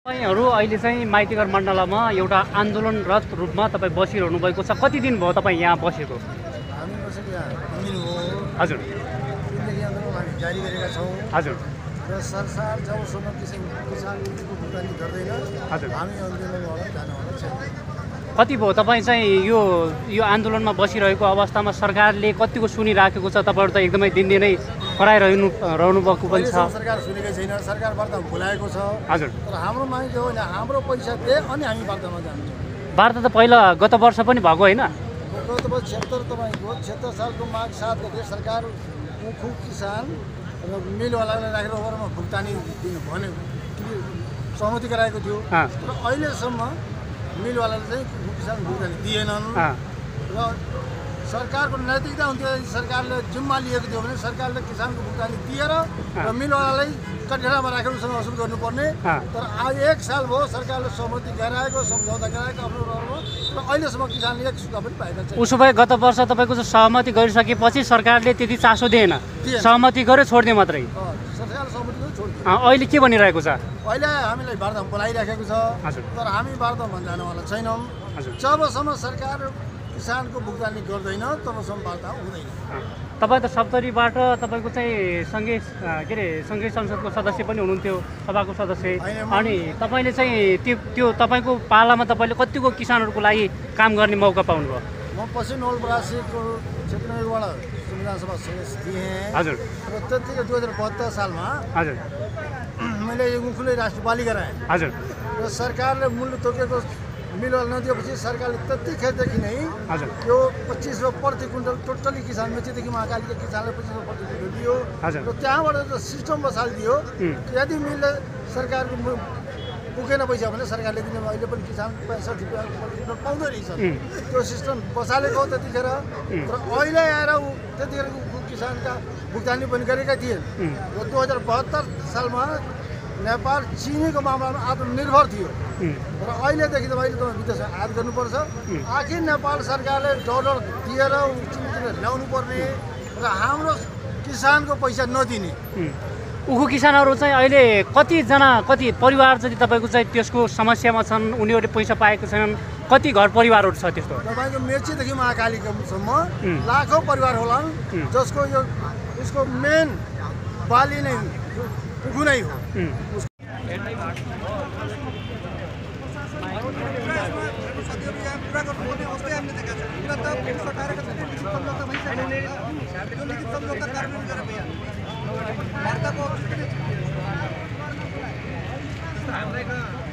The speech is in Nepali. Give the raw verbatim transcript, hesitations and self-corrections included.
तपाईहरु अहिले चाहिँ माइतीघर मण्डलामा एउटा आन्दोलनरत रूपमा तपाई बसिरहनु भएको छ। कति दिन भयो तपाई यहाँ बसेको? हामी बसेको यहाँ दिन हो। हजुर। दिनदेखि आन्दोलन हामी जारी गरेका छौँ। हजुर। र सरकार जबसम्म किसान किसानको भुक्तानी गर्दैन हजुर हामी आन्दोलनबाट जानुहुने छैन। कति भयो तपाई चाहिँ यो यो आन्दोलनमा बसिरहेको अवस्थामा सरकारले कतिको सुनिराखेको छ? तपाईहरु त एकदमै दिनदिनै कराइरहनु रहनु भएको पनि छ। सरकार सुनेकै छैन, सरकार वार्ता बोलाएको छ। हजुर। तर हाम्रो माग के हो भने हाम्रो पैसा दे अनि हामी वार्तामा जान्छौँ। वार्ता त पहिला गत वर्ष पनि भएको हैन? गत वर्ष छिहत्तर तपाईँको छिहत्तर सालको माघ सात गते सरकार मुखु किसान र मिलवालालाई राखेर ओभरमा भुक्तानी दिनु भन्यो, सहमति गराएको थियो। र अहिलेसम्म मिलवालाले चाहिँ किसान भुक्तानी दिएनन्। र सरकारको नैतिकता हुन्थ्यो, सरकारले जिम्मा लिएको थियो भने सरकारले किसानको भुक्तानी दिएर र मिलवालालाई कठघरामा राखेर उसँग वसुल गर्नुपर्ने। तर आज एक साल भयो सरकारले सहमति गराएको, सम्झौता गराएको आफ्नो रहरमा, र अहिलेसम्म किसानले एक सुक्का पनि पाएका छैन। उसो भए गत वर्ष तपाईँको चाहिँ सहमति गरिसकेपछि सरकारले त्यति चासो दिएन, सहमति गर्यो छोड्दिए मात्रै? सरकारले सहमति गर्यो छोड्दियो। अहिले के भनिरहेको छ? अहिले हामीलाई वार्तामा बोलाइराखेको छ, तर हामी वार्तामा जानेवाला छैनौँ। जबसम्म सरकार किसानको भुक्तानी गर्दैन तबसम्म वार्ता हुँदैन। तपाईँ त सप्तरीबाट तपाईँको चाहिँ सङ्घीय के अरे सङ्घीय संसदको सदस्य पनि हुनुहुन्थ्यो, सभाको सदस्य। अनि तपाईँले चाहिँ त्यो त्यो तपाईँको पालामा तपाईँले कतिको किसानहरूको लागि काम गर्ने मौका पाउनुभयो? म पश्चिम नवलपरासीको क्षेत्रबाट संविधान सभा सदस्य थिएँ। हजुर। र त्यतिकै दुई हजार बहत्तर सालमा हजुर मैले यो मुखुले राष्ट्रपाली गराएँ। हजुर। र सरकारले मूल्य तोकेको मिलवाला नदिएपछि सरकारले त्यतिखेरदेखि नै हजुर यो पच्चिस रुपियाँ प्रति कुइन्टल टोटली किसान मेचीदेखि महाकालीका किसानले पच्चिस रुपियाँ प्रति कुइन्टल दियो। र त्यहाँबाट त सिस्टम बसालिदियो, यदि मिलले सरकारको पुगेन पैसा भने सरकारले दिने अहिले पनि किसान पैँसठी रुपियाँ प्रति कुइन्टल पाउँदो रहेछ। त्यो सिस्टम बसालेको हो त्यतिखेर। र अहिले आएर ऊ त्यतिखेर किसानका भुक्तानी पनि गरेका थिए। र दुई हजार बहत्तर सालमा नेपाल चिनीको मामलामा आत्मनिर्भर थियो। र अहिलेदेखि त अहिले तपाईँ विदेशमा आयात गर्नुपर्छ। आखिर नेपाल सरकारले डलर दिएर चिनीतिर ल्याउनु पर्ने र हाम्रो किसानको पैसा नदिने। उखु किसानहरू चाहिँ अहिले कतिजना कति परिवार जति तपाईँको चाहिँ त्यसको समस्यामा छन्, उनीहरूले पैसा पाएको छैनन्? कति घर परिवारहरू छ त्यस्तो? तपाईँको मेचीदेखि महाकालीसम्म लाखौँ परिवार होलान् जसको यो उसको मेन बाली नै उखु नै हो। भारत को